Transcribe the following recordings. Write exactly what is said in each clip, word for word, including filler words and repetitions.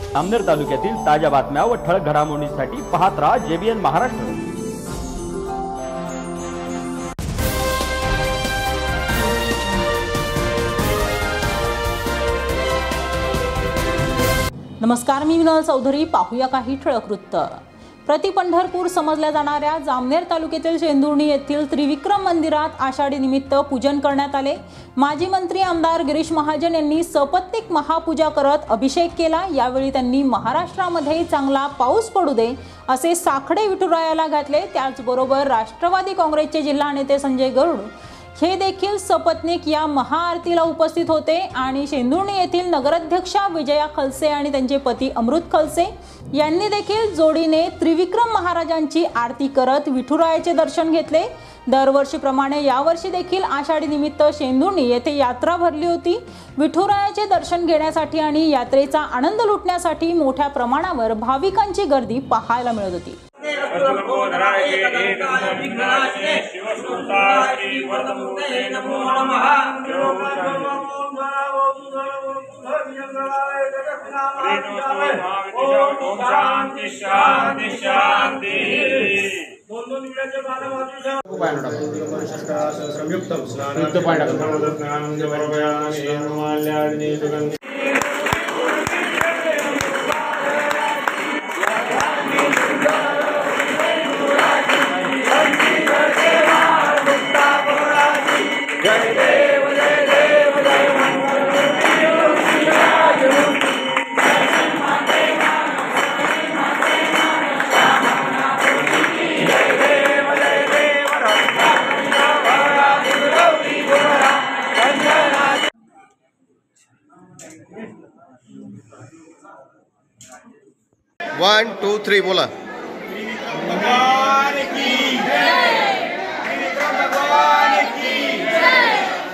जामनेर तालुक्यातील ताज्या बातम्या व ठळक घडामोडींसाठी पाहत राहा जेबीएन महाराष्ट्र। नमस्कार, मी विनोद चौधरी। पाहूया काही ठळक वृत्त। प्रति पंढरपूर समजल्या जाणाऱ्या जामनेर तालुक्यातील शेंदुर्णी येथील त्रिविक्रम मंदिरात आषाढी निमित्त पूजन करण्यात आले। माजी मंत्री आमदार गिरीश महाजन यांनी सपत्नीक महापूजा करत अभिषेक केला। यावेळी त्यांनी महाराष्ट्रामध्ये चांगला पाऊस पडू दे असे साकडे विठुरायाला घातले। त्याचबरोबर राष्ट्रवादी काँग्रेसचे जिल्हा नेते संजय गरुड हे देखील सपत्नीक या महाआरतीला उपस्थित होते आणि शेंदुर्णी येथील नगराध्यक्षा विजया खलसे आणि त्यांचे पती अमृत खलसे यांनी देखील जोडीने त्रिविक्रम महाराजांची आरती करत विठुरायाचे दर्शन घेतले। दरवर्षीप्रमाणे यावर्षी देखील आषाढी निमित्त शेंदुर्णी येथे यात्रा भरली होती। विठुरायाचे दर्शन घेण्यासाठी आणि यात्रेचा आनंद लुटण्यासाठी मोठ्या प्रमाणावर भाविकांची गर्दी पाहायला मिळत होती। वन टू थ्री बोला। भगवान की जय, त्रिविक्रम भगवान की जय।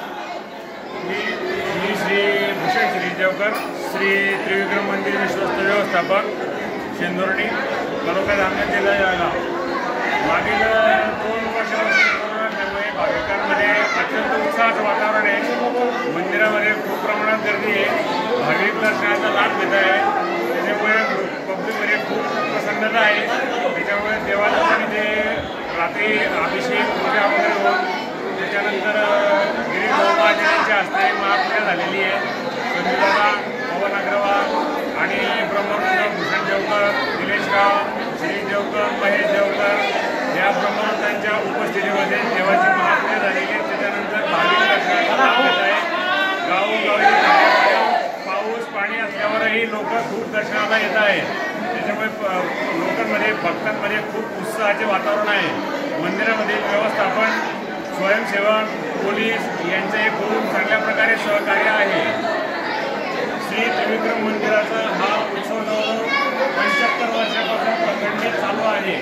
मी श्री भूषण श्री देवकर, श्री त्रिविक्रम मंदिर विश्वस्त व्यवस्थापक, शेंदुर्णी, तालुका जामनेर, जिल्हा जळगाव। मागील दोन वर्षापासून कोरोना असल्यामुळे भाविकांमध्ये अत्यंत उत्साहाचं वातावरण आहे। मंदिरामध्ये खूप प्रमाणात गर्दी आहे। भाविक दर्शनाचा लाभ घेत आहे। त्याच्यामुळे पब्लिकमध्ये खूप प्रसन्नता आहे। त्याच्यामुळे देवाला तिथे रात्री अभिषेक पूजा वगैरे होऊन त्याच्यानंतर गिरीश महाराजांच्या हस्ते महापूजा झालेली आहे। संजूदादा, पवन अग्रवाल आणि ब्रह्मवंत भूषण देवकर, निलेश राव, श्री देवकर, महेश देवकर या ब्रह्मवंतांच्या उपस्थितीमध्ये देवाची महापूजा झालेली आहे। त्याच्यानंतर भाविक दर्शनाचा लाभ घेत आहे। गावोगावी पाऊस पाणी असल्यावरही लोक खूप दर्शनाला येत आहेत। त्याच्यामुळे लोकांमध्ये भक्तांमध्ये खूप उत्साहाचे वातावरण आहे। मंदिरामध्ये व्यवस्थापन, स्वयंसेवक, पोलीस यांचे एक खूप चांगल्या प्रकारे सहकार्य आहे। श्री त्रिविक्रम मंदिराचा हा उत्सव जवळजवळ पंच्याहत्तर वर्षापासून प्रखंडित चालू आहे।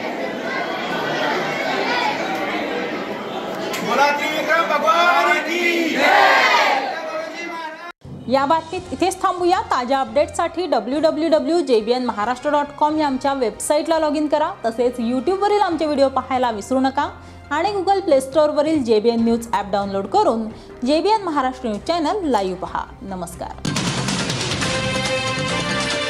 बोला त्रिविक्रम भगवान की जय। या बातमीत इथेच थांबूया। ताज्या अपडेट्ससाठी W W W dot J B N Maharashtra dot com या आमच्या वेबसाईटला लॉग इन करा। तसेच यूट्यूबवरील आमचे व्हिडिओ पाहायला विसरू नका आणि गुगल प्ले स्टोअरवरील J B N news app download करून J B N Maharashtra news channel live पहा। नमस्कार।